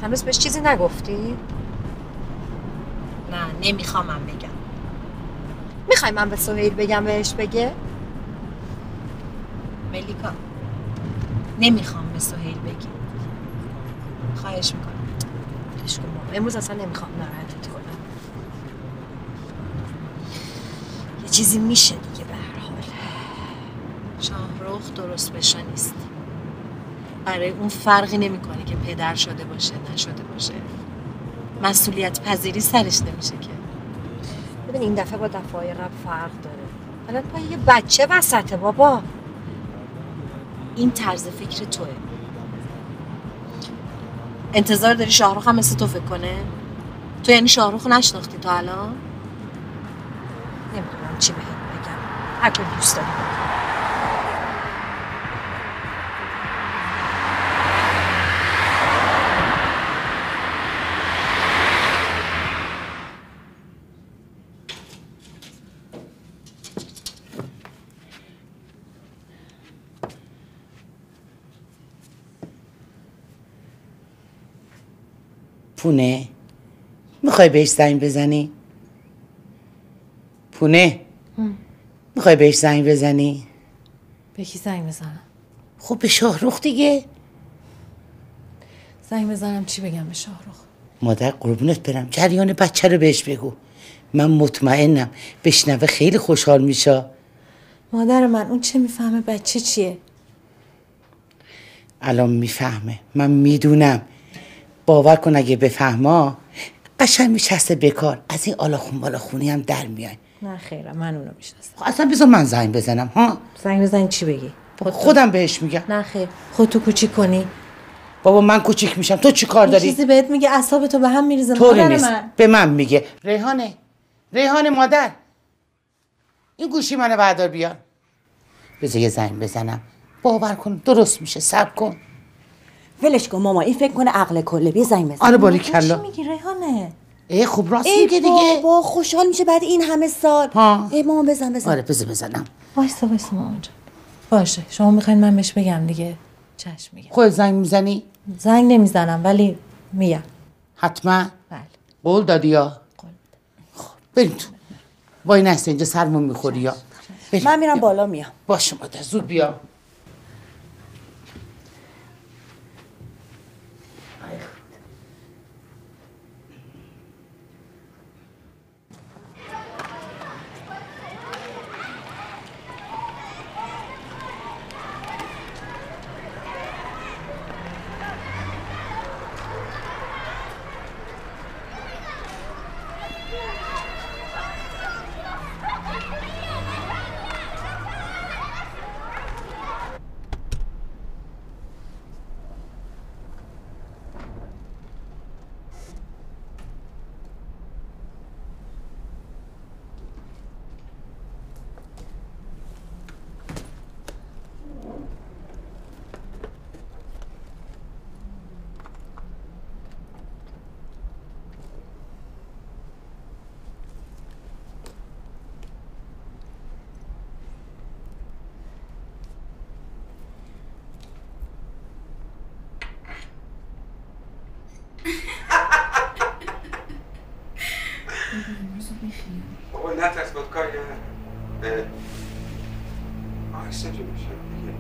هنوز بهش چیزی نگفتی؟ نه نمیخوام من بگم. میخوای من به سهیل بگم بهش بگه؟ ملیکا نمیخوام به سهیل بگی. خواهش میکنم. ولش کن ماما. امروز اصلا نمیخوام ناراحتت کنم. یه چیزی میشه دیگه به هر حال. شاهرخ درست بشه نیست. برای اون فرقی نمیکنه که پدر شده باشه نشده باشه. مسئولیت پذیری سرش نمیشه که. ببین این دفعه با دفعه قبل فرق داره. الان پای یه بچه وسطه بابا. این طرز فکر توه. انتظار داری شاهرخ هم مثل تو فکر کنه؟ تو یعنی شاهرخ نشناختی تا الان؟ نمیدونم چی بهت بگم. هر کاری دوست داری بگم. پونه میخوای بهش زنگ بزنی؟ پونه میخوای بهش زنگ بزنی؟ به کی زنگ بزنم؟ خب به شاهرخ دیگه. زنگ بزنم چی بگم به شاهرخ؟ مادر قربونت برم جریان بچه رو بهش بگو. من مطمئنم بشنوه خیلی خوشحال میشه. مادر من اون چه میفهمه بچه چیه؟ الان میفهمه. من میدونم. باور کن اگه بفهما قشنگ میچسته بکار. از این آلاخون بالاخونی هم در میای. نه خیره من اونو میشناسم. اصلا بذار من زنگ بزنم ها. زنگ بزنی چی بگی؟ خود خودم بهش میگم. نه خیر خودتو کوچیک کنی. بابا من کوچیک میشم تو چی کار داری؟ چیزی بهت میگه اعصابتو به هم میریزه. طوری نیست من. به من میگه ریحانه ریحانه مادر این گوشی منو بردار بیار. بذار یه زنگ بزنم. باور کن درست میشه. صبر کن. ولش کن ماما این فکر کنه عقل کله. بیا زنگ بزن. آره باریکلا. چی میگی ریحانه؟ ای خوب راست میگه دیگه. بابا خوشحال میشه بعد این همه سال. ها. ای ماما بزن بزن. آره بذار بزنم. وایسا وایسا ماما جان. باشه شما میخواین من بهش بگم دیگه. چشم میگم. خودت زنگ میزنی؟ زنگ نمیزنم ولی میگم. حتما؟ بله. قول دادی یا؟ قول. خب بریم تو. وای نسته اینجا سرمون میخوری یا. من میرم بالا میام. باشه مادر زود بیا. بابا نترس بود کاری نه. آیسته جو میشه دیگه.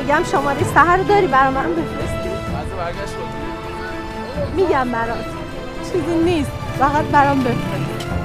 میگم شماره سحر داری برای من بفرستی؟ بعد برگشت میگم برات چیزی نیست، فقط برام بفرست.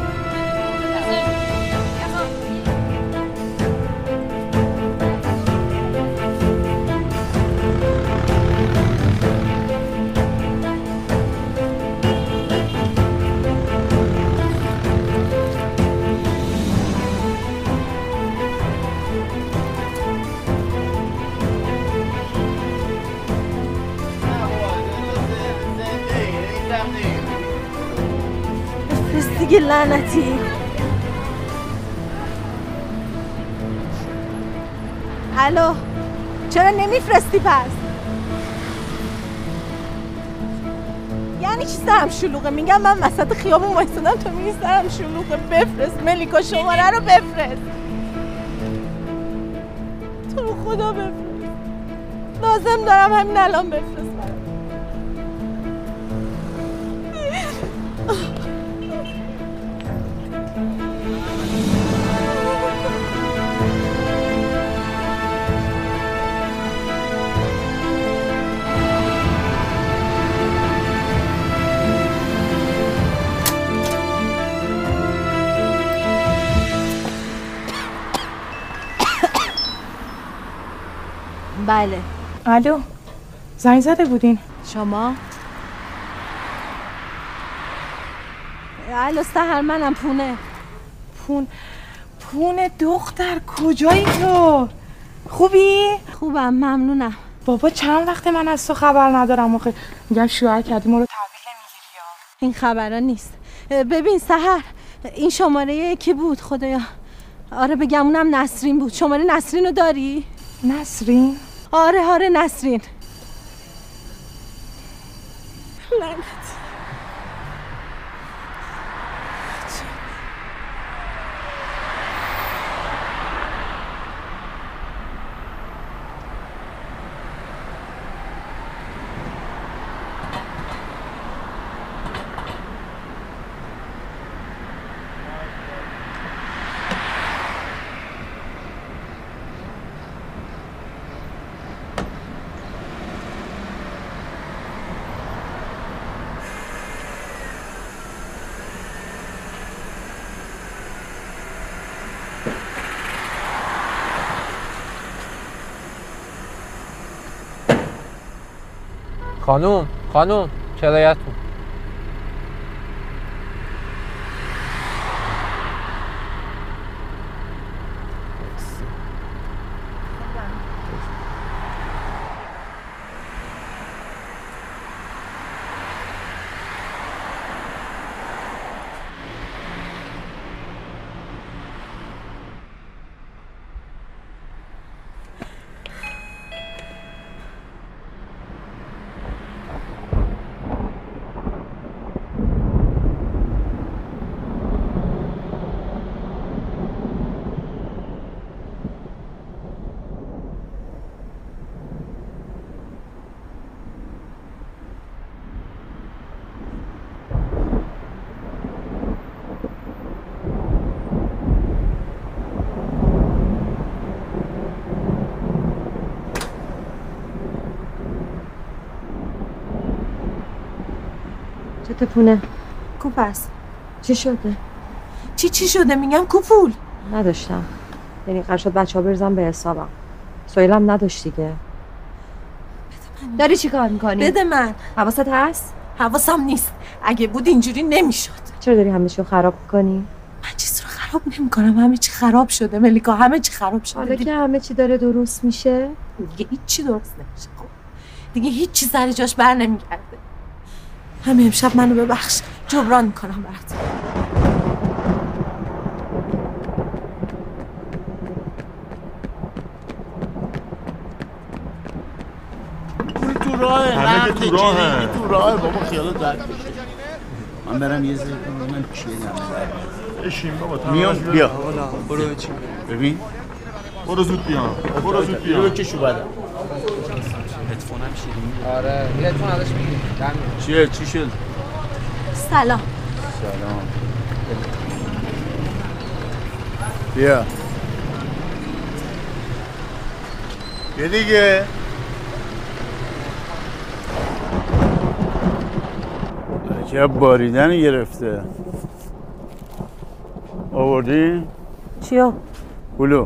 دیگه لعنتی. الو چرا نمیفرستی پس؟ یعنی چی سرم شلوغه؟ میگم من وسط خیابون وایسادم تو میگی سرم شلوغه. بفرست ملیکا شماره رو بفرست، تو رو خدا بفرست، لازم دارم همین الان بفرست. بله. الو زنگ زده بودین؟ شما؟ الو سحر منم پونه. پون پونه دختر کجایی تو؟ خوبی؟ خوبم ممنونم. بابا چند وقت من از تو خبر ندارم آخه. میگم شوهر کردی ما رو تحویل نمیگیری یا؟ این خبرها نیست. ببین سحر این شماره کی بود خدایا؟ آره بگم اونم نسرین بود. شماره نسرین رو داری؟ نسرین؟ آره آره نسرین. لعنت. خانوم خانوم کرایتون. چته پونه؟ کو پس؟ چی شده؟ چی چی شده؟ میگم کو پول؟ نداشتم. یعنی قرار شد بچه ها بریزم به حسابم. سویلم نداشت دیگه. داری چی کار میکنی؟ بده من. حواست هست؟ حواسم نیست. اگه بود اینجوری نمیشد. چرا داری همه چی رو خراب میکنی؟ من چیزی رو خراب نمیکنم. همه چی خراب شده ملیکا. همه چی خراب شده. حالا که همه چی داره درست میشه دیگه هیچ چی درست نمیشه. خب دیگه هیچ چی سر جاش بر نمیگرده. همه امشب منو ببخش. جبران میکنم برات. تو راه همه که تو راه هم تو راه بابا خیالت درد بشه. من برم یه ذره ببینم چیه نمیشه. بشین بابا میام بیا برو چی ببین برو زود بیا برو زود بیا. برو که شو بعدا هدفونم شیرینی. آره یه هدفون ازش میگیری. چیه چی شد؟ سلام. سلام. بیا بیا دیگه. عجب باریدنی گرفته. آوردی؟ چیو؟ پولو.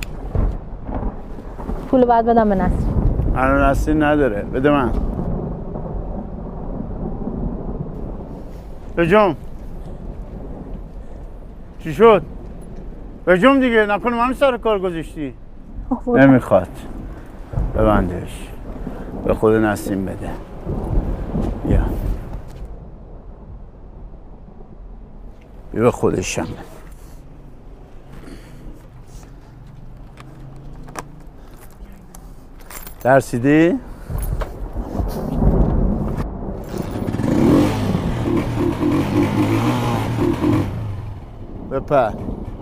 پولو باید بدم به نسرین. الان نسرین نداره، بده من. بجم. چی شد؟ بجم دیگه، نکنه منو سر کار گذاشتی. نمیخواد. ببندش. به خود نسرین بده. بیا. بیا به خودشم. ترسیدی؟ بپر.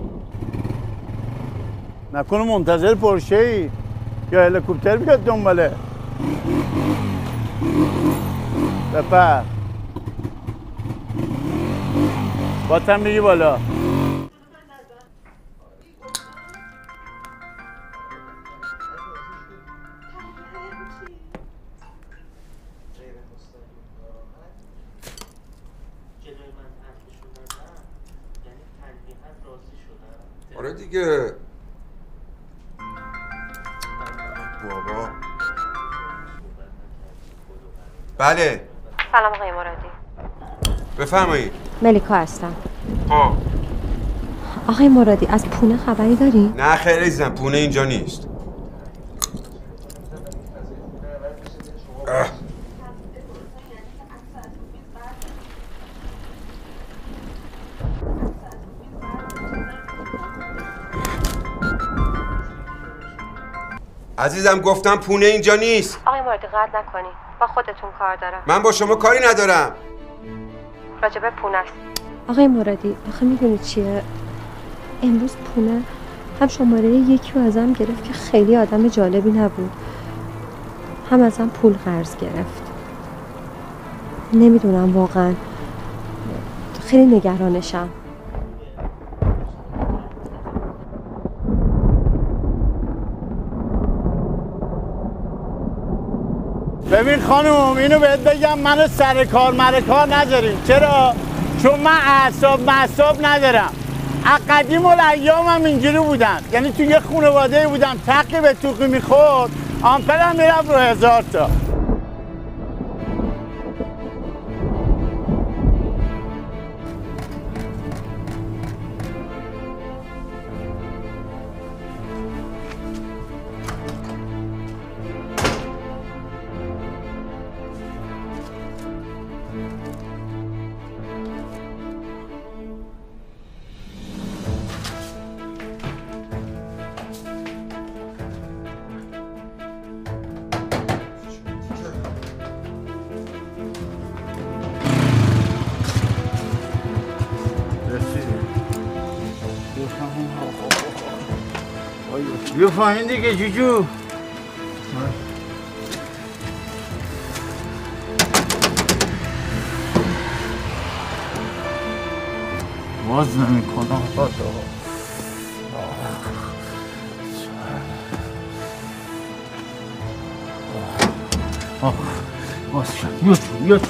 نکنه منتظر پرشه ای یا هلیکوپتر بیاد دنباله. بپر. باتم بگی بالا. آره دیگه. بابا. بله. سلام آقای مرادی. بفرمایید. ملیکا هستم. ها. آقای مرادی از پونه خبری داری؟ نه خیر عزیزم، پونه اینجا نیست. اه. عزیزم گفتم پونه اینجا نیست. آقای مرادی قطع نکنی، با خودتون کار دارم. من با شما کاری ندارم. راجب پونه است. آقای مرادی آخه میدونی چیه؟ امروز پونه هم شماره یکی رو ازم گرفت که خیلی آدم جالبی نبود، هم ازم پول قرض گرفت. نمیدونم واقعا، خیلی نگرانشم. ببین خانم، اینو بهت بگم، منو سر کار مر کار نذارین. چرا؟ چون من اعصاب معصاب ندارم. از قدیم الایام اینجوری بودم، یعنی تو یه خانواده بودم تقی به توقی میخورد، آمپرم میرفت رو هزار تا. بیا پایین دیگه جوجو. باز نمی کنم. باز شد. بیاد بیاد.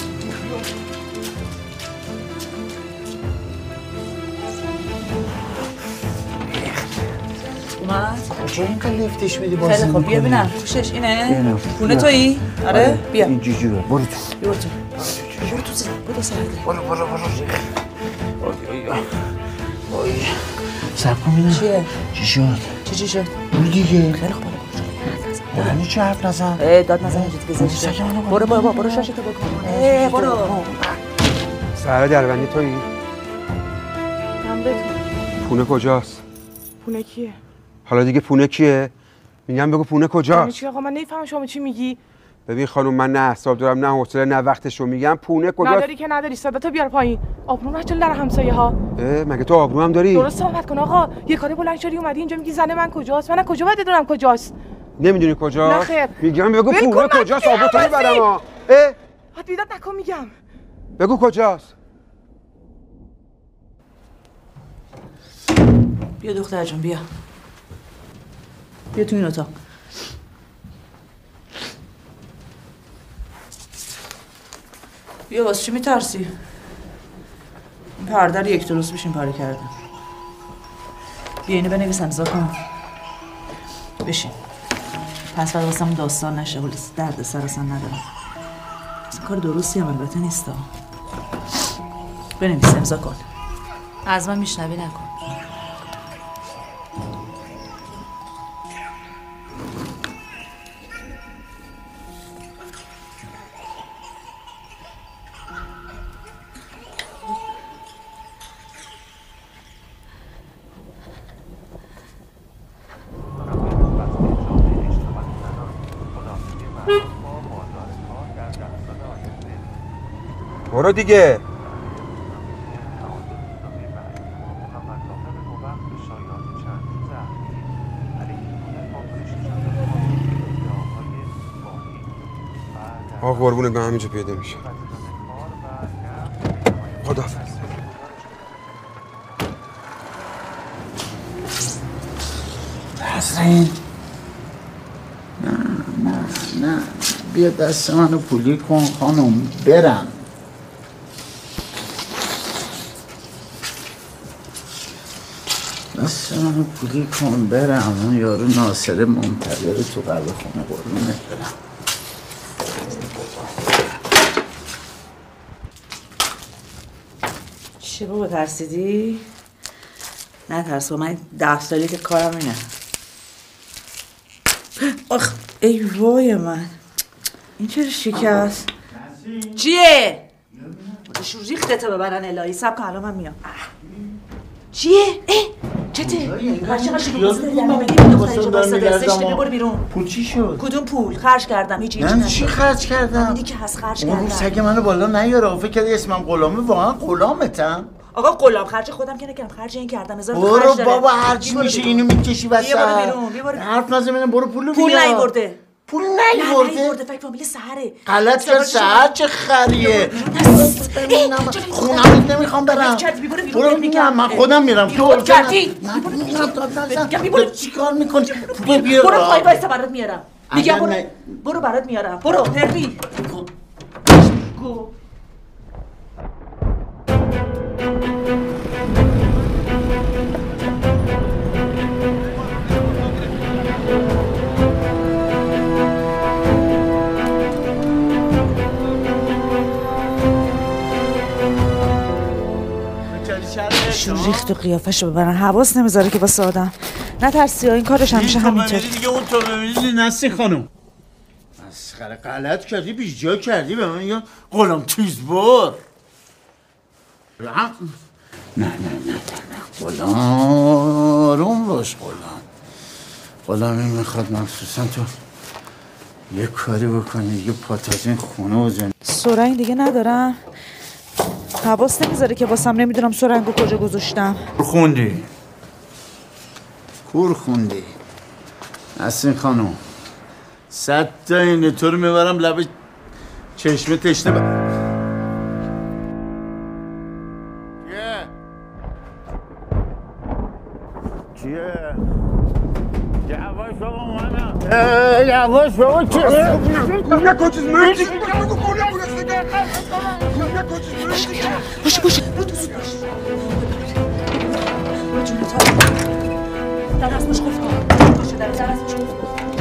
کجا اینقدر لفتش میدی بازی خیلی خوب، بیا ببینم توشش اینه؟ پونه تویی؟ آره؟ بیا این جوجوه، برو تو. برو تو برو تو زیر، برو سرده. برو برو برو آی آی آی سب کن میدم. چیه؟ چی شد؟ چی چی شد؟ برو دیگه. خیلی خوب برو. یعنی چه حرف نزن؟ ای داد نزن اینجا دیگه زشته. برو برو برو شاشتو بکن. ای برو. سهره دربندی تویی؟ من بتون. پونه کجاست؟ پونه کیه؟ حالا دیگه پونه کیه؟ میگم بگو پونه کجاست؟ چی آقا من نمیفهمم شما چی میگی؟ ببین خانم، من نه اعصاب دارم نه حوصله نه وقتشو. میگم پونه کجاست؟ نداری که نداری، صداتو بیار پایین. آبروم نچل در همسایه ها. مگه تو آبرو هم داری؟ درست صحبت کن آقا. یه کاری بلند شدی اومدی اینجا میگی زن من کجاست؟ من کجا باید بدونم کجاست؟ نمیدونی کجاست؟ نه خیر. میگم بگو پونه کجاست، آبروتو میبرم ها. حد بیداد نکن میگم. بگو کجاست؟ بیا دختر جون بیا. بیا تو این اتاق. بیا واسه چی میترسی؟ این پرده رو یک درست بشین پاره کردم. بیا اینو بنویس امضا کن. بشین. پس بعد واسه همون داستان نشه ولی درد سر اصلا ندارم. اصلا کار درستی هم البته نیست. بنویس امضا کن. از من میشنوی نکن. برو دیگه. آقا قربونت برم همینجا پیاده میشه. خداحافظ. حسین نه نه نه بیا دست منو پولی کن خانم برم. دست منو پولی کن برم. اون یارو ناصر منتظر تو قلب خونه قربونت برم. چی بابا ترسیدی؟ نه ترس با من ده سالی که کارم اینه. آخ ای وای من این چرا شکست؟ چیه؟ بودشو ریختته ببرن الهی. سب کن الان من میام. چیه؟ اه چته؟ هرچه قشنگ بازی داری در نمیگی این دختر اینجا بایستاده زشته برو بیرون. پول چی شد؟ کدوم پول؟ خرج کردم هیچ هیچ من چی خرج کردم؟ دیدی که هست خرج اون کردم. سگ منو بالا نیاره. فکر کردی اسمم غلامه؟ واقعا غلامتم؟ آقا غلام خرج خودم که نکردم. خرج این کردم. هزار تا خرج برو داره. بابا هرچی میشه اینو میکشی وسط. بیا برو بیرون. بیا برو. حرف نزن برو پولو پول بیار. نیورده. پول نیورده؟ نه نیورده. فکر فامیل سحره. غلط کرد. سحر چه خریه؟ خونمت نمیخوام برم. برو میگم من خودم میرم. تو کردی؟ برو چیکار میکنی؟ برو بیار. برو پای وایسا برات میارم. دیگه برو. برو برات میارم. برو پردی. گو. شو ریخت و قیافش رو ببرن. حواس نمیذاره که واسه آدم. نه ترسی این کارش همیشه همینطوره. دیگه اون تو ببینی نسی خانم. مسخره غلط کردی بی جا کردی به من میگن غلام تیزبر. نه نه نه نه غلام آروم باش. غلام غلامی میخواد مخصوصا تو یه کاری بکنی دیگه پات از این خونه و زن. سرنگ دیگه ندارم. حواس نمیذاره که واسم نمیدونم سرنگو کجا گذاشتم. کور خوندی کور خوندی نسرین خانم. صد تا اینه تو رو میبرم لب چشمه تشنه ب... کیه؟ کیه؟ یواش بابا اومدم. یواش بابا چیه؟ نکن چیز مرسی باشه باشه برو تو زود باش. برو جونه تا در از باش خوف کن. باشه در از باش خوف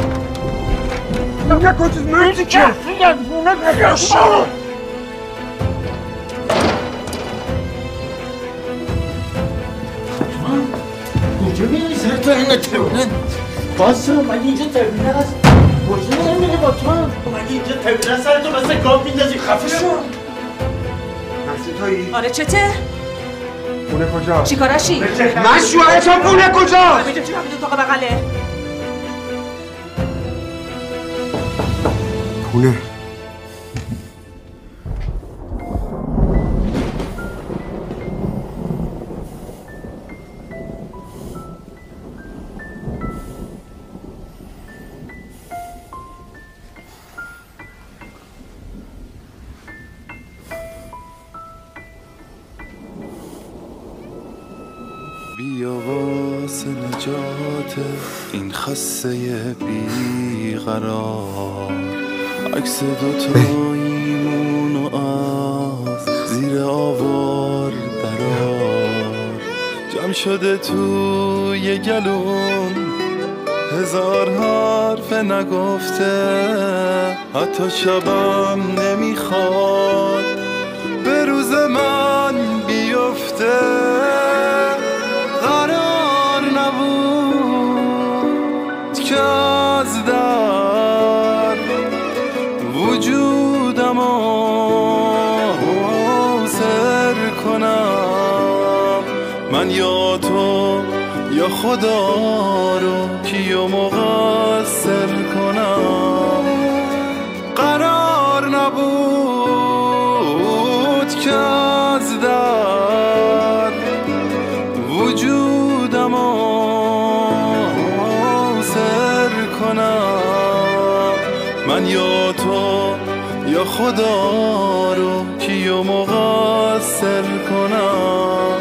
کن. نکن چیز مرسی که نکن شو. کجا میری سر تو اینه تبونه؟ باسه مگه اینجا تبونه هست؟ کجا نمیره با تو؟ مگه اینجا تبونه سر تو مثل گاب میندازی خفه شو. نسرین تویی؟ آره چته؟ خونه کجا؟ چی کارشی؟ من شوهرتم. خونه کجا؟ همینجا چی همین اتاق بغله؟ خونه بیا واسه نجات این خسته بیقرار عکس دوتاییمون و گم شده توی گلوم، هزار حرف نگفته، حتی شبم نمیخواد به روز من بیفته. قرار نبود که از در وجودم سر کنم، من یا تو یا خدا رو کیو مقصر کنم. قرار نبود که از در وجودم سر کنم، من یا تو یا خدا رو کیو مقصر کنم.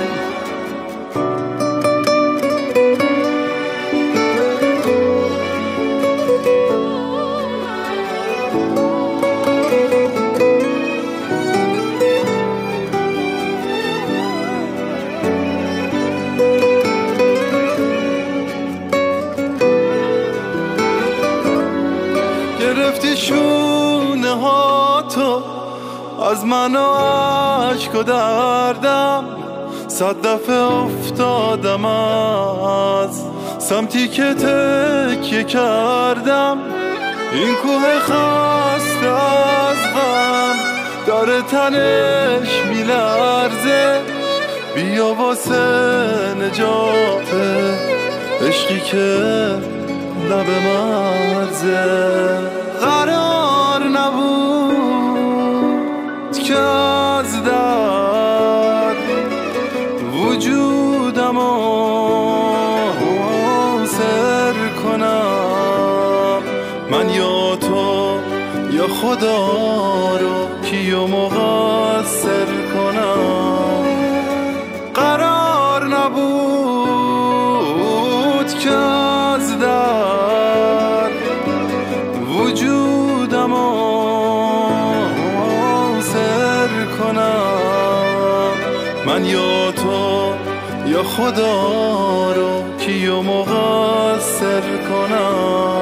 گرفتی شونه ها تو از من و عشق و دردم، صد دفعه افتادم از سمتی که تکیه کردم. این کوه خسته از غم داره تنش میلرزه، بیا واسه نجات عشقی که لب مرزه. قرار نبود که از در وجودم سر کنم، من یا تو یا خدا رو کیو مقصر کنم. قرار نبود که از در وجودم سر کنم، من یا تو یا خدا رو کیو مقصر کنم.